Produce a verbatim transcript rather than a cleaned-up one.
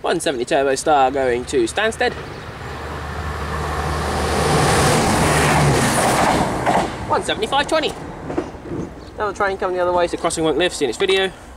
one seventy turbo star going to Stansted. one seventy-five twenty. Another train coming the other way, so crossing won't live, see you next video.